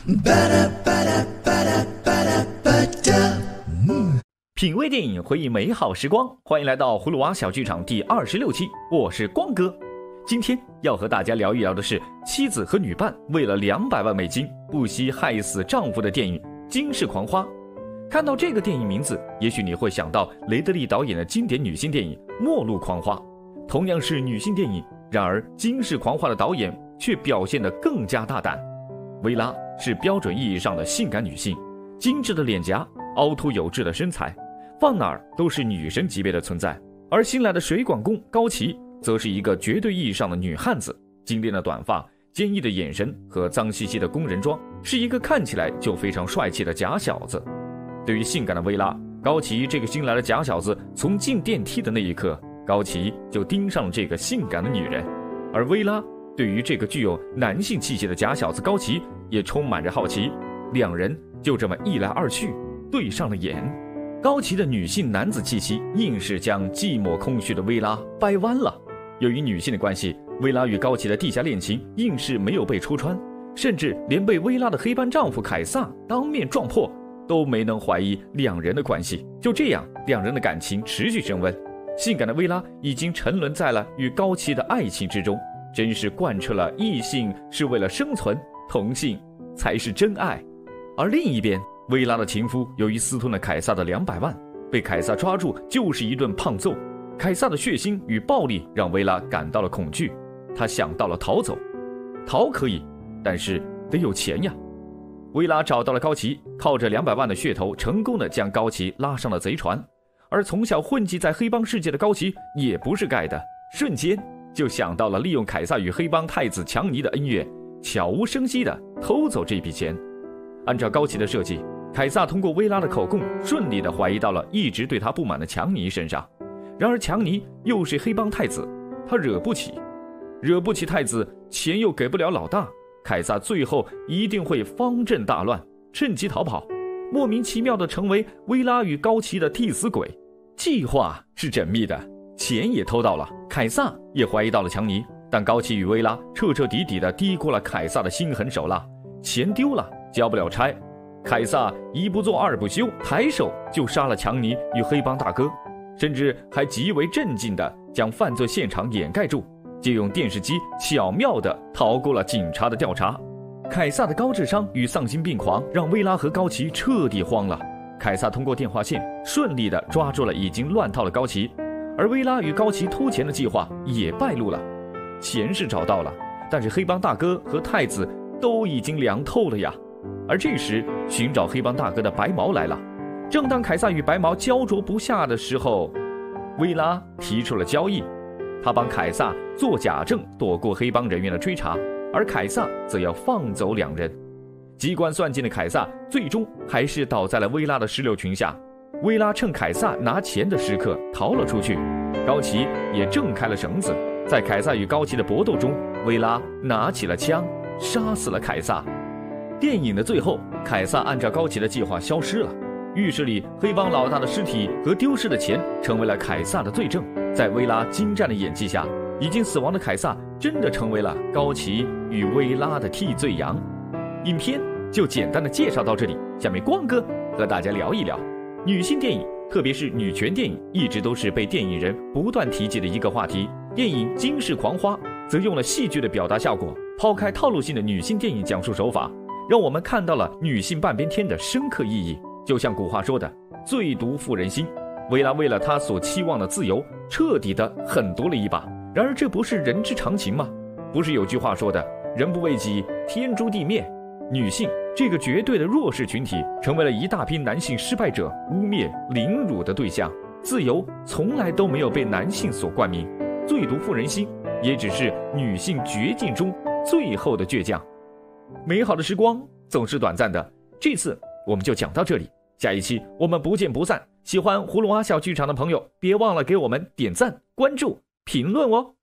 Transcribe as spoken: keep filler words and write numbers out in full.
品味电影，回忆美好时光，欢迎来到葫芦娃小剧场第二十六期，我是光哥。今天要和大家聊一聊的是妻子和女伴为了两百万美金不惜害死丈夫的电影《惊世狂花》。看到这个电影名字，也许你会想到雷德利导演的经典女性电影《末路狂花》，同样是女性电影，然而《惊世狂花》的导演却表现得更加大胆。薇拉是标准意义上的性感女性，精致的脸颊，凹凸有致的身材，放哪儿都是女神级别的存在。而新来的水管工高崎则是一个绝对意义上的女汉子，精炼的短发，坚毅的眼神和脏兮兮的工人装，是一个看起来就非常帅气的假小子。对于性感的薇拉，高崎这个新来的假小子从进电梯的那一刻，高崎就盯上了这个性感的女人，而薇拉对于这个具有男性气息的假小子高崎也充满着好奇，两人就这么一来二去对上了眼。高崎的女性男子气息硬是将寂寞空虚的薇拉掰弯了。由于女性的关系，薇拉与高崎的地下恋情硬是没有被戳穿，甚至连被薇拉的黑帮丈夫凯撒当面撞破都没能怀疑两人的关系。就这样，两人的感情持续升温，性感的薇拉已经沉沦在了与高崎的爱情之中，真是贯彻了异性是为了生存，同性才是真爱。而另一边，薇拉的情夫由于私吞了凯撒的两百万，被凯撒抓住就是一顿胖揍。凯撒的血腥与暴力让薇拉感到了恐惧，她想到了逃走。逃可以，但是得有钱呀。薇拉找到了高崎，靠着两百万的噱头，成功的将高崎拉上了贼船。而从小混迹在黑帮世界的高崎也不是盖的，瞬间就想到了利用凯撒与黑帮太子强尼的恩怨，悄无声息的偷走这笔钱。按照高崎的设计，凯撒通过薇拉的口供，顺利的怀疑到了一直对他不满的强尼身上。然而强尼又是黑帮太子，他惹不起，惹不起太子，钱又给不了老大，凯撒最后一定会方阵大乱，趁机逃跑，莫名其妙的成为薇拉与高崎的替死鬼。计划是缜密的，钱也偷到了，凯撒也怀疑到了强尼，但高崎与薇拉彻彻底底的低估了凯撒的心狠手辣，钱丢了交不了差，凯撒一不做二不休，抬手就杀了强尼与黑帮大哥，甚至还极为镇静地将犯罪现场掩盖住，借用电视机巧妙地逃过了警察的调查。凯撒的高智商与丧心病狂让薇拉和高崎彻底慌了。凯撒通过电话线顺利地抓住了已经乱套的高崎，而薇拉与高崎偷钱的计划也败露了。钱是找到了，但是黑帮大哥和太子都已经凉透了呀。而这时寻找黑帮大哥的白毛来了。正当凯撒与白毛焦灼不下的时候，薇拉提出了交易，他帮凯撒做假证，躲过黑帮人员的追查，而凯撒则要放走两人。机关算尽的凯撒最终还是倒在了薇拉的石榴裙下。薇拉趁凯撒拿钱的时刻逃了出去，高崎也挣开了绳子。在凯撒与高崎的搏斗中，薇拉拿起了枪，杀死了凯撒。电影的最后，凯撒按照高崎的计划消失了，浴室里黑帮老大的尸体和丢失的钱成为了凯撒的罪证。在薇拉精湛的演技下，已经死亡的凯撒真的成为了高崎与薇拉的替罪羊。影片就简单的介绍到这里，下面光哥和大家聊一聊女性电影，特别是女权电影，一直都是被电影人不断提及的一个话题。电影《惊世狂花》则用了戏剧的表达效果，抛开套路性的女性电影讲述手法，让我们看到了女性半边天的深刻意义。就像古话说的，最毒妇人心。薇拉为了她所期望的自由，彻底的狠毒了一把。然而这不是人之常情吗？不是有句话说的，人不为己，天诛地灭。女性这个绝对的弱势群体，成为了一大批男性失败者污蔑凌辱的对象。自由从来都没有被男性所冠名，最毒妇人心也只是女性绝境中最后的倔强。美好的时光总是短暂的，这次我们就讲到这里，下一期我们不见不散。喜欢葫芦娃小剧场的朋友，别忘了给我们点赞、关注、评论哦。